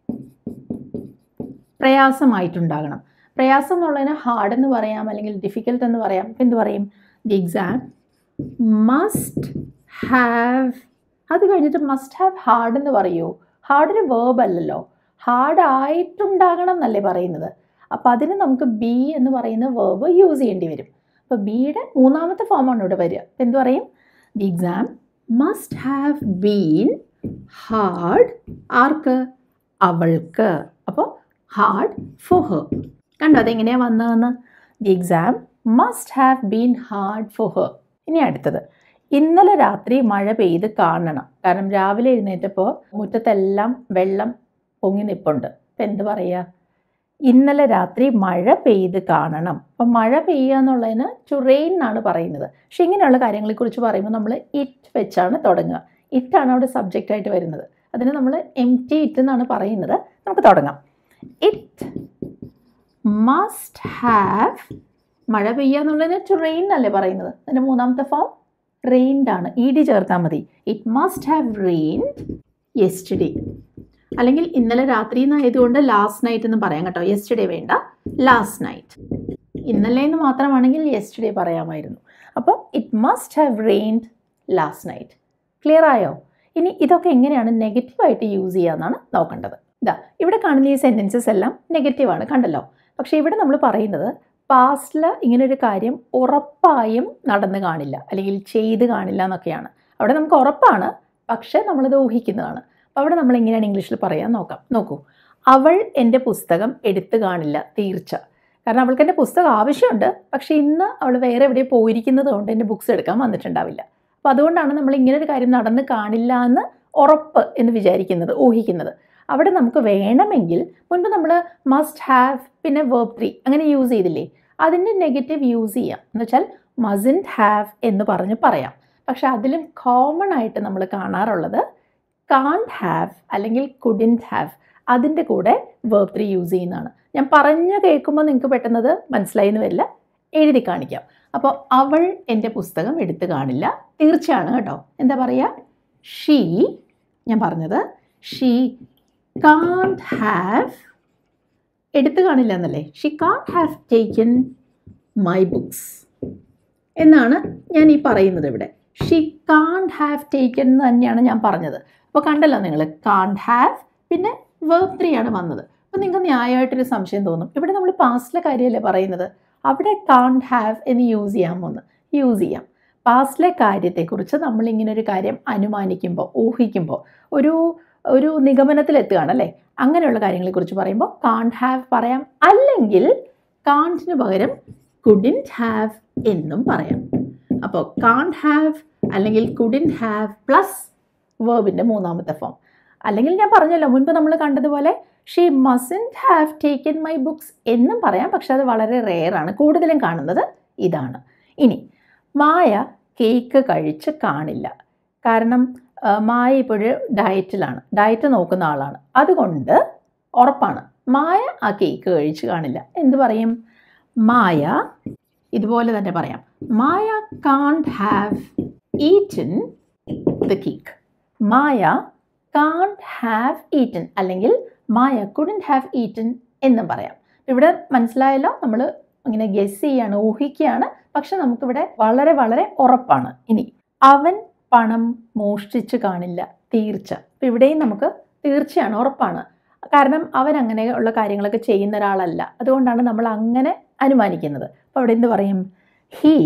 പ്രയാസമായിട്ടുണ്ടാകണം. പ്രയാസം എന്നുള്ളതിന് ഹാർഡ് എന്ന് പറയാം, അല്ലെങ്കിൽ ഡിഫിക്കൽട്ട് എന്ന് പറയാം. എന്ത് പറയും? The exam must have. അത് കഴിഞ്ഞിട്ട് മസ്റ്റ് ഹാവ് ഹാർഡ് എന്ന് പറയുമോ? ഹാർഡിന് വേർബ് അല്ലല്ലോ, ഹാർഡ് ആയിട്ടുണ്ടാകണം എന്നല്ലേ പറയുന്നത്. അപ്പോൾ അതിന് നമുക്ക് ബി എന്ന് പറയുന്ന വേർബ് യൂസ് ചെയ്യേണ്ടി വരും. അപ്പോൾ ബിയുടെ മൂന്നാമത്തെ ഫോമാണ് ഇവിടെ വരിക. എന്ത് പറയും? The exam must have been hard. ആർക്ക്? അവൾക്ക്. അപ്പോൾ ഹാർഡ് ഫോർ ഹെർ. കണ്ടോ അതെങ്ങനെയാണ് വന്നതെന്ന്? The exam must have been hard for her. ഇനി അടുത്തത്, ഇന്നലെ രാത്രി മഴ പെയ്ത് കാണണം. കാരണം രാവിലെ എഴുന്നേറ്റപ്പോൾ മുറ്റത്തെല്ലാം വെള്ളം പൊങ്ങി നിൽപ്പുണ്ട്. അപ്പം എന്ത് പറയുക? ഇന്നലെ രാത്രി മഴ പെയ്ത് കാണണം. അപ്പം മഴ പെയ്യുക എന്നുള്ളതിന് ടു റെയിൻ എന്നാണ് പറയുന്നത്. പക്ഷെ ഇങ്ങനെയുള്ള കാര്യങ്ങളെക്കുറിച്ച് പറയുമ്പോൾ നമ്മൾ ഇറ്റ് വെച്ചാണ് തുടങ്ങുക. ഇറ്റാണ് അവിടെ സബ്ജക്റ്റായിട്ട് വരുന്നത്. അതിന് നമ്മൾ എം ടി ഇറ്റ് എന്നാണ് പറയുന്നത്. നമുക്ക് തുടങ്ങാം. It must have. മഴ പെയ്യുക എന്നുള്ളതിന് ടു റെയിൻ എന്നല്ലേ പറയുന്നത്. അതിൻ്റെ മൂന്നാമത്തെ ഫോം റെയിൻഡ് ആണ്. ഇ ഡി ചേർത്താൽ മതി. It must have rained yesterday. അല്ലെങ്കിൽ ഇന്നലെ രാത്രി എന്നായതുകൊണ്ട് ലാസ്റ്റ് നൈറ്റ് എന്ന് പറയാം കേട്ടോ. യെസ്റ്റർഡേ വേണ്ട, ലാസ്റ്റ് നൈറ്റ്. ഇന്നലെ എന്ന് മാത്രമാണെങ്കിൽ യെസ്റ്റർഡേ പറയാമായിരുന്നു. അപ്പം it must have rained last night. Clear ആയോ? ഇനി ഇതൊക്കെ എങ്ങനെയാണ് നെഗറ്റീവായിട്ട് യൂസ് ചെയ്യുക എന്നാണ് നോക്കേണ്ടത്. ഇതാ ഇവിടെ കാണുന്ന ഈ സെൻറ്റൻസസ് എല്ലാം നെഗറ്റീവാണ്, കണ്ടല്ലോ. പക്ഷേ ഇവിടെ നമ്മൾ പറയുന്നത് പാസ്റ്റിൽ ഇങ്ങനൊരു കാര്യം ഉറപ്പായും നടന്നു കാണില്ല, അല്ലെങ്കിൽ ചെയ്ത് കാണില്ല എന്നൊക്കെയാണ്. അവിടെ നമുക്ക് ഉറപ്പാണ്, പക്ഷേ നമ്മളത് ഊഹിക്കുന്നതാണ്. അപ്പോൾ അവിടെ നമ്മൾ എങ്ങനെയാണ് ഇംഗ്ലീഷിൽ പറയാൻ നോക്കാം. നോക്കൂ. അവൾ എൻ്റെ പുസ്തകം എടുത്തു കാണില്ല, തീർച്ച. കാരണം അവൾക്ക് എൻ്റെ പുസ്തകം ആവശ്യമുണ്ട്, പക്ഷേ ഇന്ന് അവൾ വേറെ എവിടെയോ പോയിരിക്കുന്നത് കൊണ്ട് എൻ്റെ ബുക്സ് എടുക്കാൻ വന്നിട്ടുണ്ടാവില്ല. അപ്പോൾ അതുകൊണ്ടാണ് നമ്മൾ ഇങ്ങനൊരു കാര്യം നടന്ന് കാണില്ല എന്ന് ഉറപ്പ് എന്ന് വിചാരിക്കുന്നത്, ഊഹിക്കുന്നത്. അവിടെ നമുക്ക് വേണമെങ്കിൽ മുൻപ് നമ്മൾ മസ്റ്റ് ഹാവ് പിന്നെ വേർബ് ത്രീ അങ്ങനെ യൂസ് ചെയ്തില്ലേ, അതിൻ്റെ നെഗറ്റീവ് യൂസ് ചെയ്യാം. എന്ന് വെച്ചാൽ മസിൻറ്റ് ഹാവ് എന്ന് പറഞ്ഞ് പറയാം. പക്ഷെ അതിലും കോമൺ ആയിട്ട് നമ്മൾ കാണാറുള്ളത് കാൺട്ട് ഹാവ് അല്ലെങ്കിൽ കുഡിൻറ്റ് ഹാവ്. അതിൻ്റെ കൂടെ വേർബ് ത്രീ യൂസ് ചെയ്യുന്നതാണ്. ഞാൻ പറഞ്ഞു കേൾക്കുമ്പോൾ നിങ്ങൾക്ക് പെട്ടെന്നത് മനസ്സിലായി എന്ന് വരില്ല, എഴുതി കാണിക്കാം. അപ്പോൾ അവൾ എൻ്റെ പുസ്തകം എടുത്തു കാണില്ല, തീർച്ചയാണ് കേട്ടോ. എന്താ പറയുക? ഷീ. ഞാൻ പറഞ്ഞത് ഷീ കാൺട്ട് ഹാവ്. എടുത്തു കാണില്ല എന്നല്ലേ? She can't have taken my books എന്നാണ് ഞാൻ ഈ പറയുന്നത്. ഇവിടെ ഷീ കാൺട്ട് ഹാവ് ടേക്കൻ എന്ന് തന്നെയാണ് ഞാൻ പറഞ്ഞത്. അപ്പോൾ കണ്ടല്ലോ നിങ്ങൾ, കാൺട്ട് ഹാവ് പിന്നെ വേർബ് ത്രീ ആണ് വന്നത്. അപ്പോൾ നിങ്ങൾക്ക് ന്യായമായിട്ടൊരു സംശയം തോന്നും, ഇവിടെ നമ്മൾ പാസ്റ്റിലെ കാര്യമല്ലേ പറയുന്നത്, അവിടെ കാൺട്ട് ഹാവ് എന്ന് യൂസ് ചെയ്യാമോ എന്ന്? യൂസ് ചെയ്യാം. പാസ്റ്റിലെ കാര്യത്തെക്കുറിച്ച് നമ്മളിങ്ങനൊരു കാര്യം അനുമാനിക്കുമ്പോൾ, ഊഹിക്കുമ്പോൾ, ഒരു ഒരു നിഗമനത്തിലെത്തുകയാണ് അല്ലേ, അങ്ങനെയുള്ള കാര്യങ്ങളെക്കുറിച്ച് പറയുമ്പോൾ കാൺട്ട് ഹാവ് പറയാം. അല്ലെങ്കിൽ കാൺട്ടിന് പകരം കുഡിൻറ്റ് ഹാവ് എന്നും പറയാം. അപ്പോൾ കാൺട്ട് ഹാവ് അല്ലെങ്കിൽ കുഡിൻറ്റ് ഹാവ് പ്ലസ് വേർബിൻ്റെ മൂന്നാമത്തെ ഫോം. അല്ലെങ്കിൽ ഞാൻ പറഞ്ഞല്ലോ മുൻപ് നമ്മൾ കണ്ടതുപോലെ she mustn't have taken my books എന്നും പറയാം, പക്ഷെ അത് വളരെ റെയറാണ്. കൂടുതലും കാണുന്നത് ഇതാണ്. ഇനി മായ കേക്ക് കഴിച്ച് കാണില്ല. കാരണം മായ ഇപ്പോഴും ഡയറ്റിലാണ്, ഡയറ്റ് നോക്കുന്ന ആളാണ്. അതുകൊണ്ട് ഉറപ്പാണ് മായ ആ കേക്ക് കഴിച്ച് കാണില്ല. എന്ത് പറയും? മായ ഇതുപോലെ തന്നെ പറയാം. Maya can't have eaten the cake. Maya can't have eaten അല്ലെങ്കിൽ മായ കുഡൻറ്റ് ഹാവ് ഈറ്റൻ എന്നും പറയാം. ഇവിടെ മനസ്സിലായല്ലോ, നമ്മൾ ഇങ്ങനെ ഗെസ് ചെയ്യാണ്, ഊഹിക്കുകയാണ്, പക്ഷെ നമുക്കിവിടെ വളരെ വളരെ ഉറപ്പാണ്. ഇനി അവൻ പണം മോഷ്ടിച്ച് കാണില്ല, തീർച്ച. അപ്പോൾ ഇവിടെയും നമുക്ക് തീർച്ചയാണ്, ഉറപ്പാണ്. കാരണം അവൻ അങ്ങനെയുള്ള കാര്യങ്ങളൊക്കെ ചെയ്യുന്ന ഒരാളല്ല, അതുകൊണ്ടാണ് നമ്മൾ അങ്ങനെ അനുമാനിക്കുന്നത്. അപ്പോൾ അവിടെ എന്ത് പറയും? ഹീ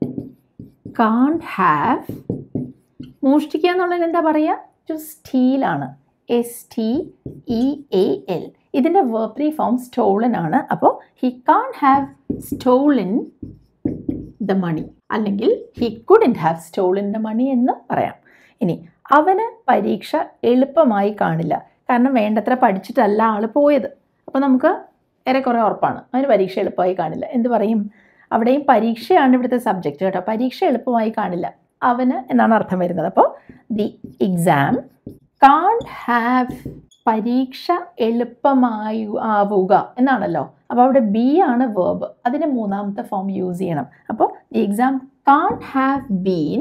കാൺട്ട് ഹാവ്, മോഷ്ടിക്കുക എന്നുള്ളത് എന്താ പറയുക? ടു സ്റ്റീലാണ്, S T E A L. ഇതിൻ്റെ വെർബ് ഫോം സ്റ്റോളൻ ആണ്. അപ്പോൾ he can't have stolen the money അല്ലെങ്കിൽ he couldn't have stolen the money എന്ന് പറയാം. ഇനി അവന് പരീക്ഷ എളുപ്പമായി കാണില്ല, കാരണം വേണ്ടത്ര പഠിച്ചിട്ടല്ല ആൾ പോയത്. അപ്പോൾ നമുക്ക് ഏറെക്കുറെ ഉറപ്പാണ് അവന് പരീക്ഷ എളുപ്പമായി കാണില്ല. എന്ത് പറയും? അവിടെയും പരീക്ഷയാണ് ഇവിടുത്തെ സബ്ജക്റ്റ് കേട്ടോ. പരീക്ഷ എളുപ്പമായി കാണില്ല അവന് എന്നാണ് അർത്ഥം വരുന്നത്. അപ്പോൾ ദി എക്സാം കാൺട്ട് ഹാവ്, പരീക്ഷ എളുപ്പമായി ആവുക എന്നാണല്ലോ. അപ്പോൾ അവിടെ ബി ആണ് വേർബ്, അതിന് മൂന്നാമത്തെ ഫോം യൂസ് ചെയ്യണം. അപ്പോൾ the exam can't have been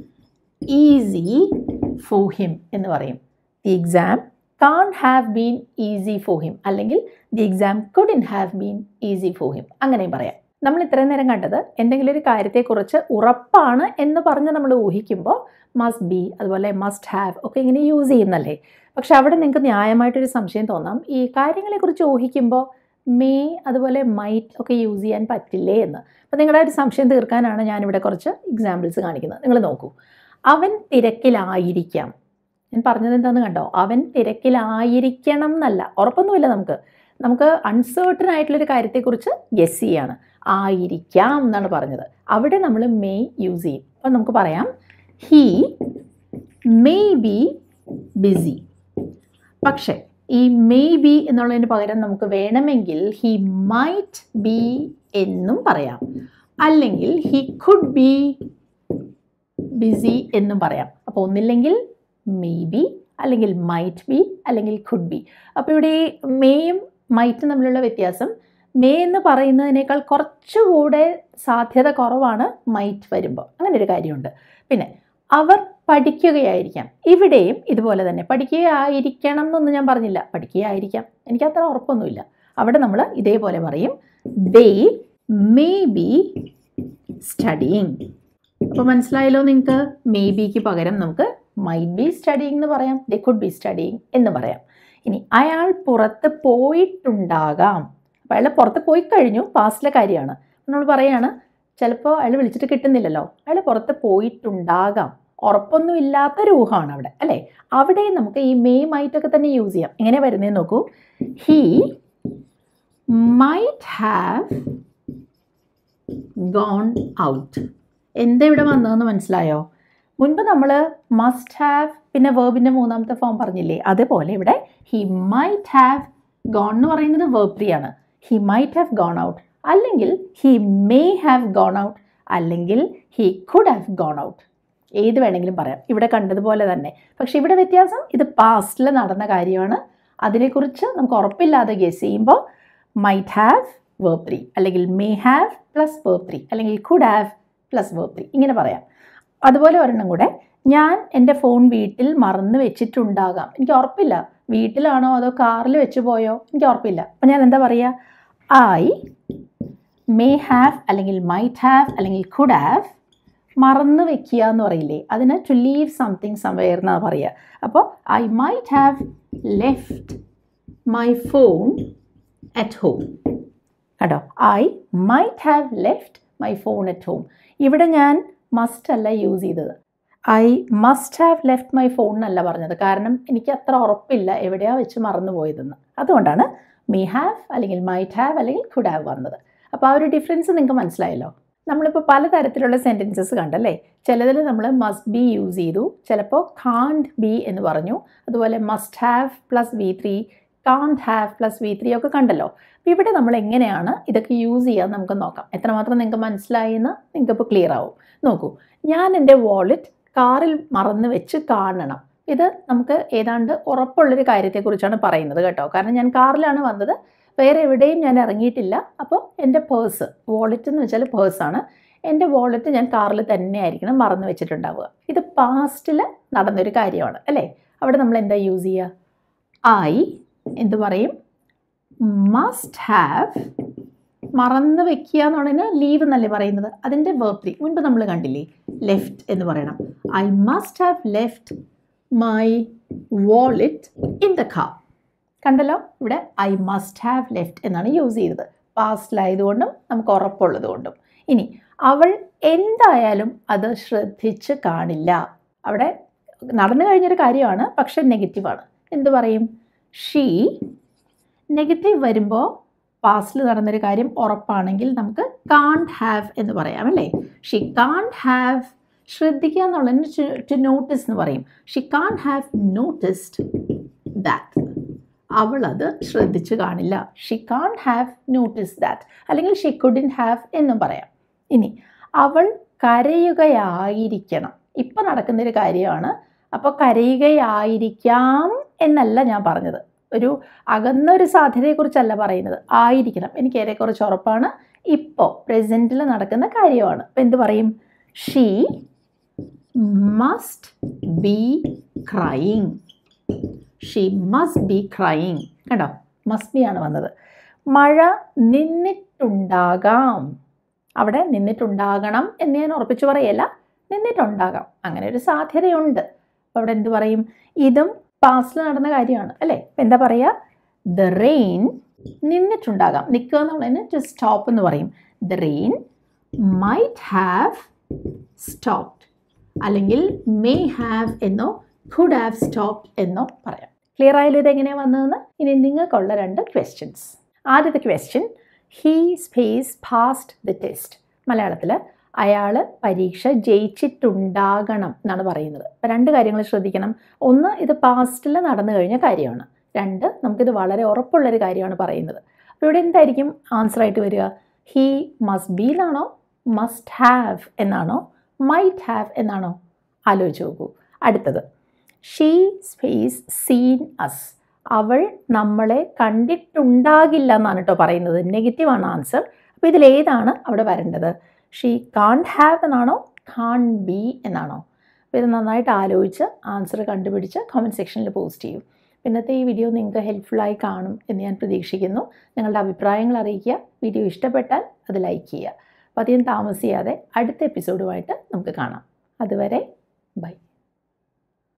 easy for him എന്ന് പറയും. The exam can't have been easy for him അല്ലെങ്കിൽ the exam couldn't have been easy for him, അങ്ങനെയും പറയാം. നമ്മൾ ഇത്രയും നേരം കണ്ടത് എന്തെങ്കിലും ഒരു കാര്യത്തെക്കുറിച്ച് ഉറപ്പാണ് എന്ന് പറഞ്ഞ് നമ്മൾ ഊഹിക്കുമ്പോൾ മസ്റ്റ് ബി അതുപോലെ മസ്റ്റ് ഹാവ് ഒക്കെ ഇങ്ങനെ യൂസ് ചെയ്യുന്നല്ലേ. പക്ഷെ അവിടെ നിങ്ങൾക്ക് ന്യായമായിട്ടൊരു സംശയം തോന്നാം, ഈ കാര്യങ്ങളെക്കുറിച്ച് ഊഹിക്കുമ്പോൾ മേ അതുപോലെ മൈറ്റ് ഒക്കെ യൂസ് ചെയ്യാൻ പറ്റില്ലേ എന്ന്. അപ്പോൾ നിങ്ങളുടെ ഒരു സംശയം തീർക്കാനാണ് ഞാനിവിടെ കുറച്ച് എക്സാമ്പിൾസ് കാണിക്കുന്നത്. നിങ്ങൾ നോക്കൂ. അവൻ തിരക്കിലായിരിക്കാം. ഞാൻ പറഞ്ഞത് എന്താണെന്ന് കണ്ടോ? അവൻ തിരക്കിലായിരിക്കണം എന്നല്ല, ഉറപ്പൊന്നുമില്ല. നമുക്ക് നമുക്ക് അൺസേർട്ടൺ ആയിട്ടുള്ളൊരു കാര്യത്തെക്കുറിച്ച് ഗെസ് ചെയ്യാണ്. ആയിരിക്കാം എന്നാണ് പറഞ്ഞത്. അവിടെ നമ്മൾ മേ യൂസ് ചെയ്യും. അപ്പം നമുക്ക് പറയാം ഹീ മേ ബി ബിസി. പക്ഷേ ഈ മേ ബി എന്നുള്ളതിന് പകരം നമുക്ക് വേണമെങ്കിൽ ഹി മൈറ്റ് ബി എന്നും പറയാം, അല്ലെങ്കിൽ ഹി കുഡ് ബി ബിസി എന്നും പറയാം. അപ്പോൾ ഒന്നില്ലെങ്കിൽ മേ ബി അല്ലെങ്കിൽ മൈറ്റ് ബി അല്ലെങ്കിൽ കുഡ് ബി. അപ്പോൾ ഇവിടെ ഈ മേയും മൈറ്റും തമ്മിലുള്ള വ്യത്യാസം, മേ എന്ന് പറയുന്നതിനേക്കാൾ കുറച്ചുകൂടെ സാധ്യത കുറവാണ് മൈറ്റ് വരുമ്പോൾ. അങ്ങനെ ഒരു കാര്യമുണ്ട്. പിന്നെ അവർ പഠിക്കുകയായിരിക്കാം. ഇവിടെയും ഇതുപോലെ തന്നെ പഠിക്കുകയായിരിക്കണം എന്നൊന്നും ഞാൻ പറഞ്ഞില്ല, പഠിക്കുകയായിരിക്കാം. എനിക്ക് അത്ര ഉറപ്പൊന്നുമില്ല. അവിടെ നമ്മൾ ഇതേപോലെ പറയും ദേ മേ ബി സ്റ്റഡിയിങ്. അപ്പോൾ മനസ്സിലായല്ലോ നിങ്ങൾക്ക്? മേ ബിക്ക് പകരം നമുക്ക് മൈറ്റ് ബി സ്റ്റഡിയിങ് എന്ന് പറയാം, ദേ കുഡ് ബി സ്റ്റഡിയിങ് എന്ന് പറയാം. ഇനി അയാൾ പുറത്ത് പോയിട്ടുണ്ടാകാം. അപ്പോൾ അയാൾ പുറത്ത് പോയി കഴിഞ്ഞു, പാസ്റ്റിലെ കാര്യമാണ്. നമ്മൾ പറയുകയാണ് ചിലപ്പോൾ അയാൾ വിളിച്ചിട്ട് കിട്ടുന്നില്ലല്ലോ, അയാൾ പുറത്ത് പോയിട്ടുണ്ടാകാം. ഉറപ്പൊന്നും ഇല്ലാത്തൊരു ഊഹമാണ് അവിടെ, അല്ലേ? അവിടെ നമുക്ക് ഈ മേ മൈറ്റൊക്കെ തന്നെ യൂസ് ചെയ്യാം. എങ്ങനെ വരുന്നതെന്ന് നോക്കൂ. He might have gone out. എന്താ ഇവിടെ വന്നതെന്ന് മനസ്സിലായോ? മുൻപ് നമ്മൾ മസ്റ്റ് ഹാവ് പിന്നെ വേർബിൻ്റെ മൂന്നാമത്തെ ഫോം പറഞ്ഞില്ലേ, അതേപോലെ ഇവിടെ ഹി മൈറ്റ് ഹാവ് ഗോൺ എന്ന് പറയുന്നത് വേർബ് ത്രീ ആണ്. He might have gone out, അല്ലെങ്കിൽ he may have gone out, അല്ലെങ്കിൽ he could have gone out. ഏത് വേണമെങ്കിലും പറയാം, ഇവിടെ കണ്ടതുപോലെ തന്നെ. പക്ഷേ ഇവിടെ വ്യത്യാസം, ഇത് പാസ്റ്റിൽ നടന്ന കാര്യമാണ്. അതിനെക്കുറിച്ച് നമുക്ക് ഉറപ്പില്ലാതെ ഗെസ് ചെയ്യുമ്പോൾ മൈറ്റ് ഹാവ് വേർബ് ത്രീ, അല്ലെങ്കിൽ may have plus verb three, അല്ലെങ്കിൽ could have plus verb three, ഇങ്ങനെ പറയാം. അതുപോലെ ഒരെണ്ണം കൂടെ, ഞാൻ എൻ്റെ ഫോൺ വീട്ടിൽ മറന്നു വെച്ചിട്ടുണ്ടാകാം. എനിക്ക് ഉറപ്പില്ല, വീട്ടിലാണോ അതോ കാറിൽ വെച്ച് പോയോ, എനിക്ക് ഉറപ്പില്ല. അപ്പം ഞാൻ എന്താ പറയുക? ഐ മേ ഹാവ് അല്ലെങ്കിൽ മൈറ്റ് ഹാവ് അല്ലെങ്കിൽ കുഡ് ഹാവ് മറന്നു വെക്കുക എന്ന് പറയില്ലേ, അതിന് ടു ലീവ് സംതിങ് സംവെയർ എന്നാണ് പറയുക. അപ്പോൾ I might have left my phone at home. കേട്ടോ, I might have left my phone at home. ഇവിടെ ഞാൻ മസ്റ്റ് അല്ല യൂസ് ചെയ്തത്, I must have left my phone എന്നല്ല പറഞ്ഞത്. കാരണം എനിക്ക് അത്ര ഉറപ്പില്ല എവിടെയാണ് വെച്ച് മറന്നു പോയതെന്ന്. അതുകൊണ്ടാണ് മേ ഹാവ് അല്ലെങ്കിൽ മൈറ്റ് ഹാവ് അല്ലെങ്കിൽ കുഡ് ഹാവ് വന്നത്. അപ്പോൾ ആ ഒരു ഡിഫറൻസ് നിങ്ങൾക്ക് മനസ്സിലായല്ലോ. നമ്മളിപ്പോൾ പലതരത്തിലുള്ള സെൻറ്റൻസസ് കണ്ടല്ലേ. ചിലതിൽ നമ്മൾ മസ്റ്റ് ബി യൂസ് ചെയ്തു, ചിലപ്പോൾ കാൺട്ട് ബി എന്ന് പറഞ്ഞു, അതുപോലെ must have plus V three can't have plus V three ഒക്കെ കണ്ടല്ലോ. അപ്പോൾ ഇവിടെ നമ്മൾ എങ്ങനെയാണ് ഇതൊക്കെ യൂസ് ചെയ്യാൻ നമുക്ക് നോക്കാം. എത്രമാത്രം നിങ്ങൾക്ക് മനസ്സിലായി എന്ന് നിങ്ങൾക്ക് ഇപ്പോൾ ക്ലിയർ ആവും. നോക്കൂ, ഞാൻ എൻ്റെ വാളറ്റ് കാറിൽ മറന്ന് വെച്ച് കാണണം. ഇത് നമുക്ക് ഏതാണ്ട് ഉറപ്പുള്ളൊരു കാര്യത്തെക്കുറിച്ചാണ് പറയുന്നത് കേട്ടോ. കാരണം ഞാൻ കാറിലാണ് വന്നത്, വേറെ എവിടെയും ഞാൻ ഇറങ്ങിയിട്ടില്ല. അപ്പോൾ എൻ്റെ പേഴ്സ്, വാളറ്റ് എന്ന് വെച്ചാൽ പേഴ്സാണ്, എൻ്റെ വാളറ്റ് ഞാൻ കാറിൽ തന്നെ ആയിരിക്കണം മറന്നു വെച്ചിട്ടുണ്ടാവുക. ഇത് പാസ്റ്റിൽ നടന്നൊരു കാര്യമാണ് അല്ലേ. അവിടെ നമ്മൾ എന്താ യൂസ് ചെയ്യുക? ഐ എന്ത് പറയും? Must have. മറന്ന് വെക്കുക എന്നുള്ളതിന് ലീവ് എന്നല്ലേ പറയുന്നത്. അതിൻ്റെ വേർബ് ത്രീ മുൻപ് നമ്മൾ കണ്ടില്ലേ, ലെഫ്റ്റ് എന്ന് പറയണം. I must have left my wallet in the car. കണ്ടല്ലോ, ഇവിടെ ഐ മസ്റ്റ് ഹാവ് ലെഫ്റ്റ് എന്നാണ് യൂസ് ചെയ്തത്, പാസ്റ്റിലായതുകൊണ്ടും നമുക്ക് ഉറപ്പുള്ളത് കൊണ്ടും. ഇനി അവൾ എന്തായാലും അത് ശ്രദ്ധിച്ച് കാണില്ല. അവിടെ നടന്നു കഴിഞ്ഞൊരു കാര്യമാണ്, പക്ഷെ നെഗറ്റീവാണ്. എന്ത് പറയും? ഷീ. നെഗറ്റീവ് വരുമ്പോൾ പാസ്റ്റിൽ നടന്നൊരു കാര്യം ഉറപ്പാണെങ്കിൽ നമുക്ക് കാൺഡ് ഹാവ് എന്ന് പറയാം അല്ലേ. ഷീ കാൺഡ് ഹാവ്, ശ്രദ്ധിക്കുക എന്നുള്ളതിന് ടു നോട്ടീസ് എന്ന് പറയും. She can't have noticed that. അവൾ അത് ശ്രദ്ധിച്ച് കാണില്ല. She can't have noticed that, അല്ലെങ്കിൽ ഷീ കുഡ്ന്റ് ഹാവ് എന്നും പറയാം. ഇനി അവൾ കരയുകയായിരിക്കണം. ഇപ്പം നടക്കുന്നൊരു കാര്യമാണ്, അപ്പോൾ കരയുകയായിരിക്കാം എന്നല്ല ഞാൻ പറഞ്ഞത്. ഒരു അകന്നൊരു സാധ്യതയെക്കുറിച്ചല്ല പറയുന്നത്, ആയിരിക്കണം. എനിക്ക് ഏറെക്കുറച്ച് ഉറപ്പാണ്, ഇപ്പോൾ പ്രസൻറ്റിൽ നടക്കുന്ന കാര്യമാണ്. അപ്പം എന്ത് പറയും? She must be crying. She must be crying. കണ്ടോ, മസ്റ്റ് ബി ആണ് വന്നത്. മഴ നിന്നിട്ടുണ്ടാകാം. അവിടെ നിന്നിട്ടുണ്ടാകണം എന്ന് ഞാൻ ഉറപ്പിച്ച് പറയല്ല, നിന്നിട്ടുണ്ടാകാം, അങ്ങനെ ഒരു സാധ്യതയുണ്ട്. അപ്പോൾ അവിടെ എന്ത് പറയും? ഇതും പാസ്റ്റിൽ നടന്ന കാര്യമാണ് അല്ലേ. എന്താ പറയുക? The rain. നിന്നിട്ടുണ്ടാകാം, നിൽക്കുക എന്നുള്ളതിന് ടു സ്റ്റോപ്പ് എന്ന് പറയും. The rain might have stopped, അല്ലെങ്കിൽ മേ ഹാവ് എന്നോ കുഡ് ഹാവ് സ്റ്റോപ്ഡ് എന്നോ പറയാം. ക്ലിയർ ആയാലും ഇതെങ്ങനെയാണ് വന്നതെന്ന്. ഇനി നിങ്ങൾക്കുള്ള രണ്ട് ക്വസ്റ്റ്യൻസ്. ആദ്യത്തെ question, he space passed the test. മലയാളത്തിൽ അയാൾ പരീക്ഷ ജയിച്ചിട്ടുണ്ടാകണം എന്നാണ് പറയുന്നത്. അപ്പോൾ രണ്ട് കാര്യങ്ങൾ ശ്രദ്ധിക്കണം. ഒന്ന്, ഇത് പാസ്റ്റിൽ നടന്നു കഴിഞ്ഞ കാര്യമാണ്. രണ്ട്, നമുക്കിത് വളരെ ഉറപ്പുള്ളൊരു കാര്യമാണ് പറയുന്നത്. അപ്പോൾ ഇവിടെ എന്തായിരിക്കും ആൻസർ ആയിട്ട് വരിക? ഹീ മസ്റ്റ് ബി എന്നാണോ, മസ്റ്റ് ഹാവ് എന്നാണോ, മൈറ്റ് ഹാവ് എന്നാണോ? ആലോചിച്ച് നോക്കൂ. അടുത്തത്, ഷീ സ്പേസ് സീൻ അസ്. അവൾ നമ്മളെ കണ്ടിട്ടുണ്ടാകില്ല എന്നാണ് കേട്ടോ പറയുന്നത്. നെഗറ്റീവാണ് ആൻസർ. അപ്പോൾ ഇതിലേതാണ് അവിടെ വരേണ്ടത്? ഷീ കാൺഡ് ഹാവ് എന്നാണോ, കാൺഡ് ബി എന്നാണോ? അപ്പോൾ ഇത് നന്നായിട്ട് ആലോചിച്ച് ആൻസർ കണ്ടുപിടിച്ച് കമൻറ്റ് സെക്ഷനിൽ പോസ്റ്റ് ചെയ്യും. ഇന്നത്തെ ഈ വീഡിയോ നിങ്ങൾക്ക് ഹെൽപ്ഫുള്ളായി കാണും എന്ന് ഞാൻ പ്രതീക്ഷിക്കുന്നു. നിങ്ങളുടെ അഭിപ്രായങ്ങൾ അറിയിക്കുക. വീഡിയോ ഇഷ്ടപ്പെട്ടാൽ അത് ലൈക്ക് ചെയ്യുക. അപ്പോൾ അധികം താമസിയാതെ അടുത്ത എപ്പിസോഡുമായിട്ട് നമുക്ക് കാണാം. അതുവരെ ബൈ.